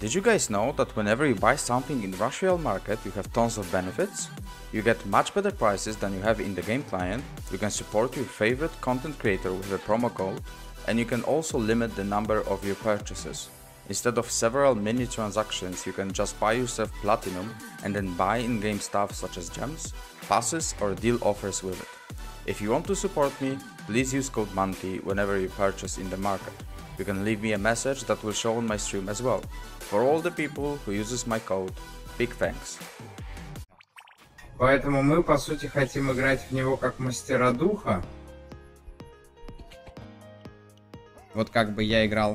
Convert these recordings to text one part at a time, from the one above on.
Did you guys know that whenever you buy something in Rush Royale Market, you have tons of benefits? You get much better prices than you have in the game client, you can support your favorite content creator with a promo code, and you can also limit the number of your purchases. Instead of several mini transactions, you can just buy yourself platinum and then buy in-game stuff such as gems, passes or deal offers with it. If you want to support me, please use code MONKEY whenever you purchase in the market. You can leave me a message that will show on my stream as well. For all the people who uses my code, big thanks. Поэтому мы, по сути, хотим играть в него как мастера духа. Вот как бы я играл.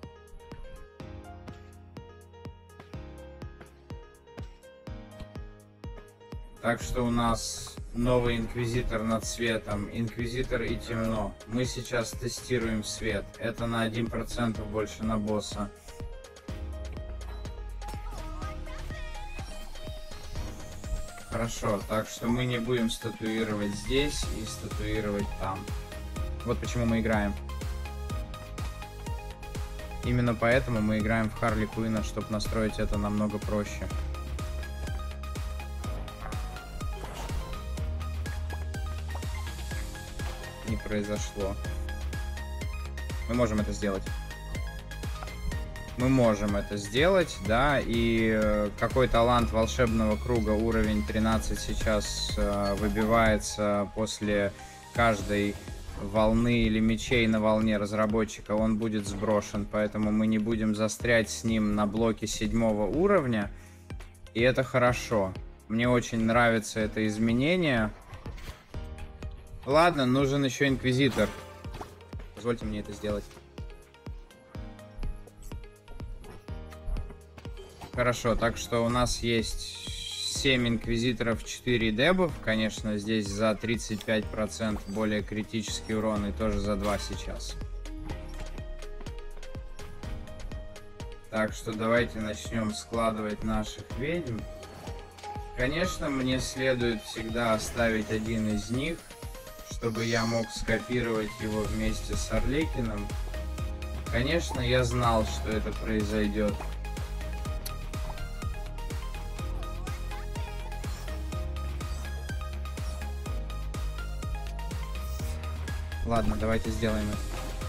Так что у нас новый инквизитор над светом, инквизитор и темно. Мы сейчас тестируем свет. Это на 1% больше на босса. Хорошо, так что мы не будем статуировать здесь и статуировать там. Вот почему мы играем. Именно поэтому мы играем в Харли Куинна, чтобы настроить это намного проще. Не произошло. Мы можем это сделать. Мы можем это сделать, да, и какой талант волшебного круга уровень 13 сейчас выбивается после каждой волны или мечей на волне разработчика, он будет сброшен, поэтому мы не будем застрять с ним на блоке 7-го уровня, и это хорошо. Мне очень нравится это изменение. Ладно, нужен еще инквизитор. Позвольте мне это сделать. Хорошо, так что у нас есть 7 инквизиторов, 4 дебов. Конечно, здесь за 35% более критический урон и тоже за 2 сейчас. Так что давайте начнем складывать наших ведьм. Конечно, мне следует всегда оставить один из них, чтобы я мог скопировать его вместе с Арлекином. Конечно, я знал, что это произойдет. Ладно, давайте сделаем это.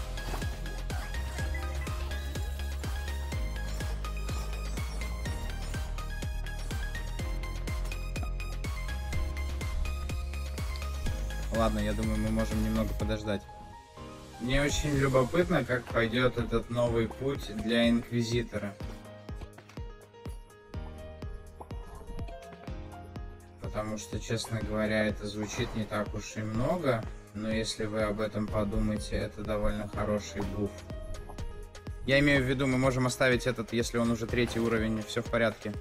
Ладно, я думаю, мы можем немного подождать. Мне очень любопытно, как пойдет этот новый путь для инквизитора. Потому что, честно говоря, это звучит не так уж и много. Но если вы об этом подумаете, это довольно хороший буф. Я имею в виду, мы можем оставить этот, если он уже 3-й уровень, все в порядке.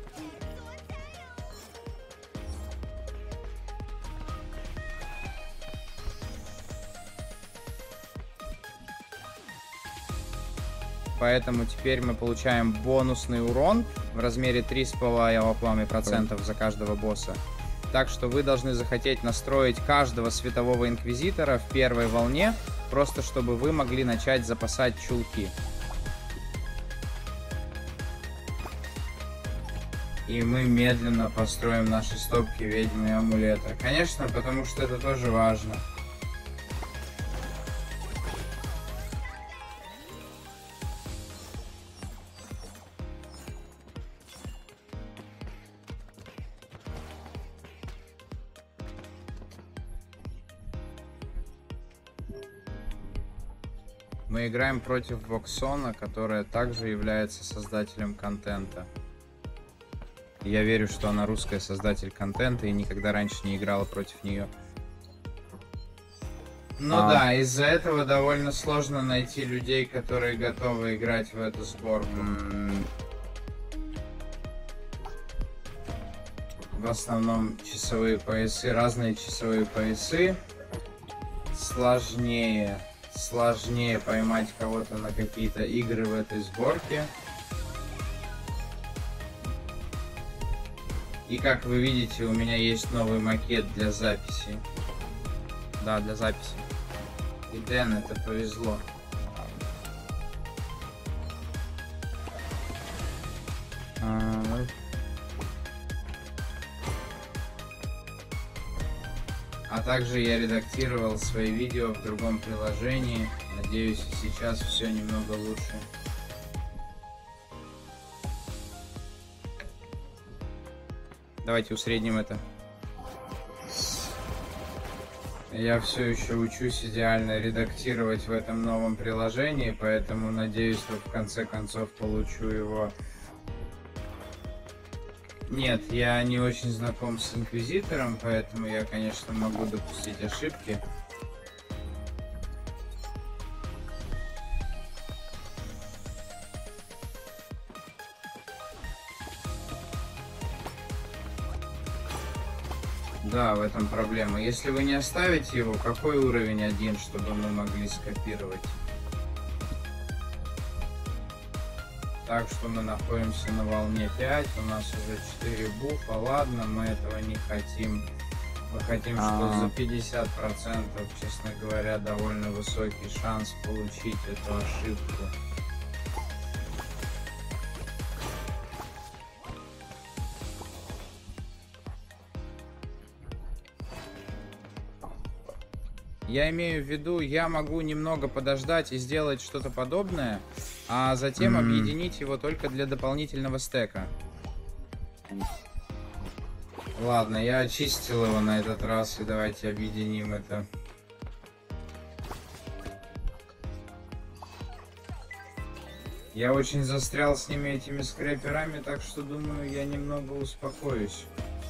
Поэтому теперь мы получаем бонусный урон в размере 3,5% за каждого босса. Так что вы должны захотеть настроить каждого светового инквизитора в первой волне, просто чтобы вы могли начать запасать чулки. И мы медленно построим наши стопки ведьмы и амулета. Конечно, потому что это тоже важно. Мы играем против Воксона, которая также является создателем контента. Я верю, что она русская создатель контента и никогда раньше не играла против нее. Ну да, из-за этого довольно сложно найти людей, которые готовы играть в эту сборку. В основном часовые поясы, разные часовые поясы. Сложнее поймать кого-то на какие-то игры в этой сборке. И как вы видите, у меня есть новый макет для записи. Да, для записи. И Дэн, это повезло. А также я редактировал свои видео в другом приложении. Надеюсь, сейчас все немного лучше. Давайте усредним это. Я все еще учусь идеально редактировать в этом новом приложении, поэтому надеюсь, что в конце концов получу его. Нет, я не очень знаком с Инквизитором, поэтому я, конечно, могу допустить ошибки. Да, в этом проблема. Если вы не оставите его, какой уровень 1, чтобы мы могли скопировать? Так что мы находимся на волне 5, у нас уже 4 буфа. Ладно, мы этого не хотим. Мы хотим, что за 50%, честно говоря, довольно высокий шанс получить эту ошибку. Я имею в виду, я могу немного подождать и сделать что-то подобное, а затем объединить его только для дополнительного стека. Ладно, я очистил его на этот раз, и давайте объединим это. Я очень застрял с ними, этими скрэперами, так что думаю, я немного успокоюсь.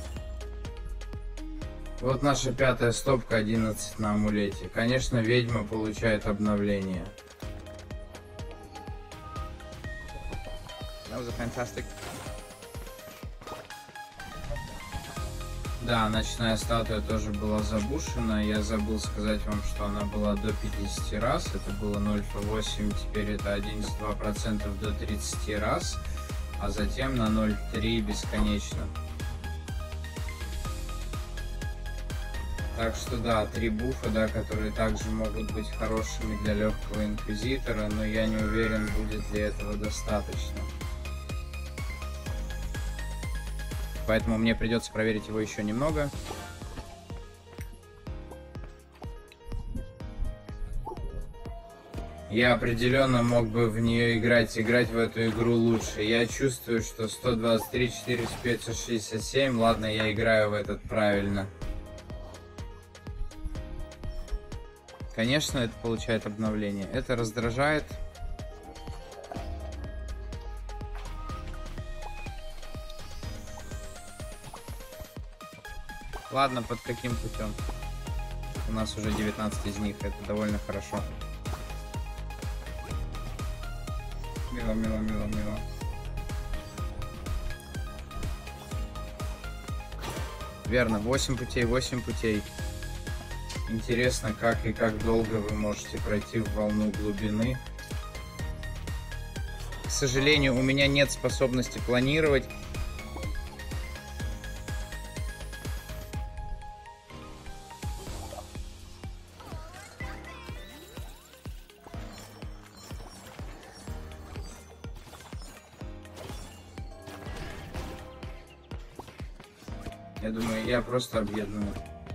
Вот наша пятая стопка, 11 на амулете. Конечно, ведьма получает обновление. That was a fantastic. Да, ночная статуя тоже была забушена. Я забыл сказать вам, что она была до 50 раз. Это было 0,8, теперь это 11,2% до 30 раз. А затем на 0,3 бесконечно. Так что да, 3 буфа, да, которые также могут быть хорошими для легкого инквизитора, но я не уверен, будет ли этого достаточно. Поэтому мне придется проверить его еще немного. Я определенно мог бы в нее играть в эту игру лучше. Я чувствую, что 123, 45, 167, ладно, я играю в этот правильно. Конечно, это получает обновление. Это раздражает. Ладно, под каким путем? У нас уже 19 из них, это довольно хорошо. Мило, мило, мило, мило. Верно, 8 путей, 8 путей. Интересно, как и как долго вы можете пройти в волну глубины. К сожалению, у меня нет способности планировать. Я думаю, я просто объедаю.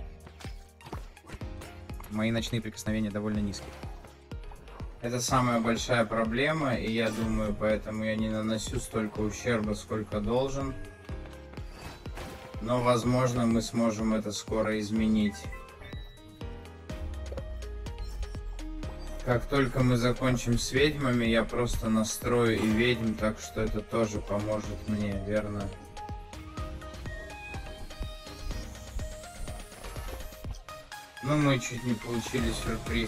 Мои ночные прикосновения довольно низкие. Это самая большая проблема, и я думаю, поэтому я не наношу столько ущерба, сколько должен. Но, возможно, мы сможем это скоро изменить. Как только мы закончим с ведьмами, я просто настрою и ведьм, так что это тоже поможет мне, верно? Ну, мы чуть не получили сюрприз.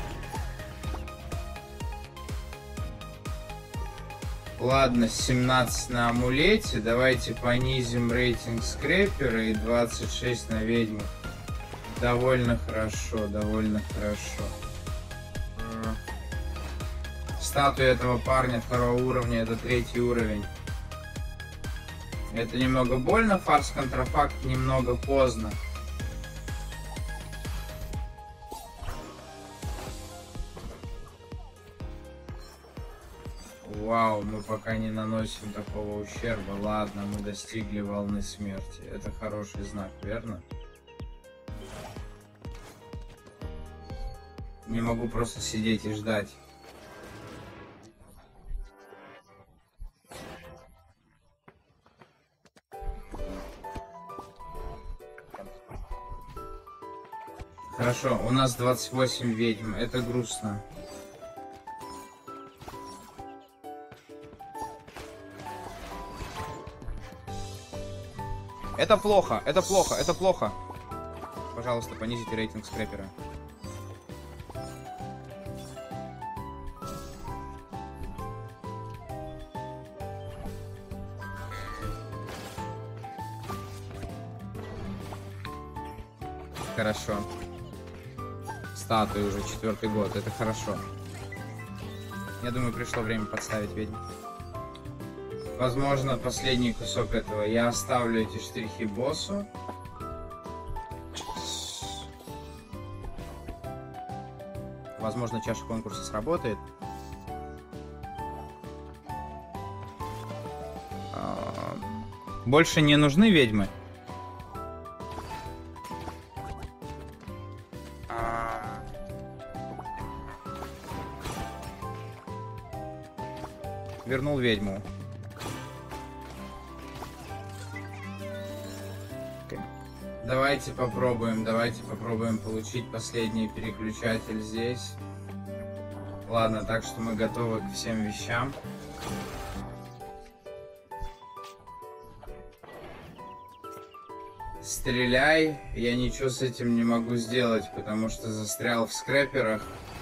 Ладно, 17 на амулете. Давайте понизим рейтинг скрепера и 26 на ведьму. Довольно хорошо, довольно хорошо. Статуя этого парня 2-го уровня, это 3-й уровень. Это немного больно, фарс-контрафакт немного поздно. Вау, мы пока не наносим такого ущерба. Ладно, мы достигли волны смерти. Это хороший знак, верно? Не могу просто сидеть и ждать. Хорошо, у нас 28 ведьм. Это грустно. Это плохо, это плохо, это плохо. Пожалуйста, понизите рейтинг скрэпера. Хорошо. Статуи уже 4-й год, это хорошо. Я думаю, пришло время подставить ведьму. Возможно, последний кусок этого. Я оставлю эти штрихи боссу. Возможно, чаша конкурса сработает. Больше не нужны ведьмы. Вернул ведьму. Давайте попробуем получить последний переключатель здесь. Ладно, так что мы готовы к всем вещам. Стреляй. Я ничего с этим не могу сделать, потому что застрял в скрэперах.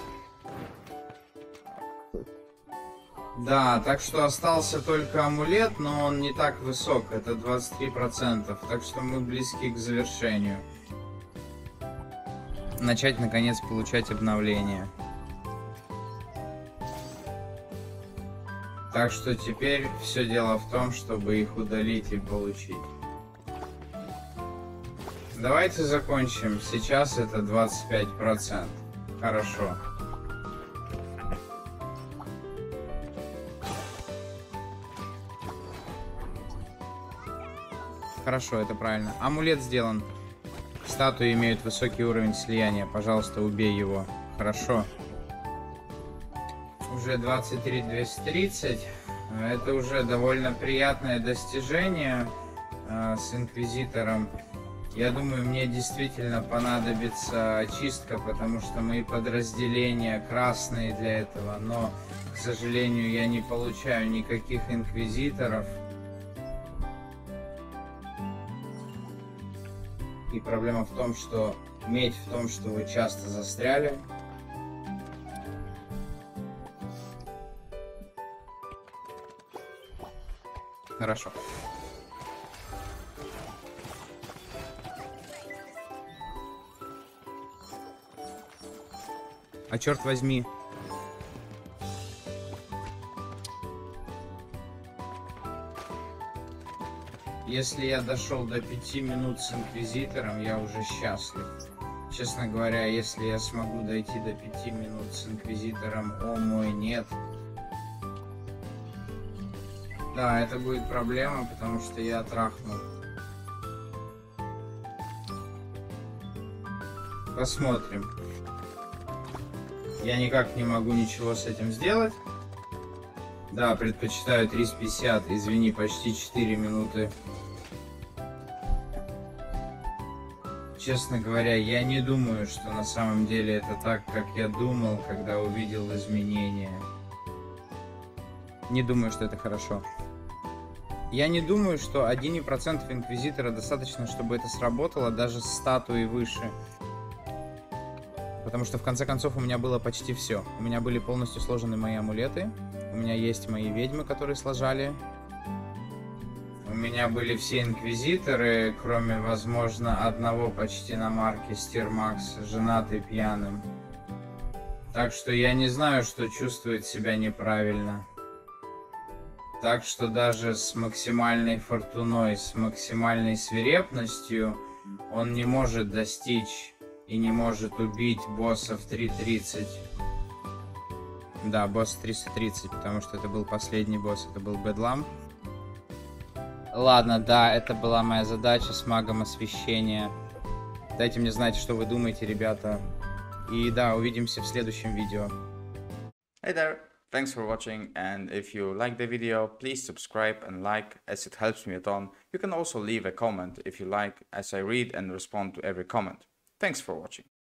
Да, так что остался только амулет, но он не так высок, это 23%, так что мы близки к завершению. Начать, наконец, получать обновления. Так что теперь все дело в том, чтобы их удалить и получить. Давайте закончим. Сейчас это 25%. Хорошо. Хорошо, это правильно. Амулет сделан. Статуи имеют высокий уровень слияния. Пожалуйста, убей его. Хорошо. Уже 23 230. Это уже довольно приятное достижение с Инквизитором. Я думаю, мне действительно понадобится очистка, потому что мои подразделения красные для этого. Но, к сожалению, я не получаю никаких Инквизиторов. И проблема в том, что медь в том, что вы часто застряли. Хорошо. А черт возьми. Если я дошел до 5 минут с Инквизитором, я уже счастлив. Честно говоря, если я смогу дойти до 5 минут с Инквизитором, о мой, нет. Да, это будет проблема, потому что я трахнул. Посмотрим. Я никак не могу ничего с этим сделать. Да, предпочитаю 350, извини, почти 4 минуты. Честно говоря, я не думаю, что на самом деле это так, как я думал, когда увидел изменения. Не думаю, что это хорошо. Я не думаю, что 1% Инквизитора достаточно, чтобы это сработало, даже с статуей выше. Потому что в конце концов у меня было почти все. У меня были полностью сложены мои амулеты. У меня есть мои ведьмы, которые сложали. У меня были все Инквизиторы, кроме, возможно, одного почти на марке Стирмакс, женатый пьяным. Так что я не знаю, что чувствует себя неправильно. Так что даже с максимальной фортуной, с максимальной свирепностью он не может достичь и не может убить босса в 3:30. Да, босс 330, потому что это был последний босс, это был Бедлам. Ладно, да, это была моя задача с магом освещения. Дайте мне знать, что вы думаете, ребята. И да, увидимся в следующем видео. Hey there, thanks for watching, and if you like the video, please subscribe and like, as it helps me a ton. You can also leave a comment if you like, as I read and respond to every comment. Thanks for watching.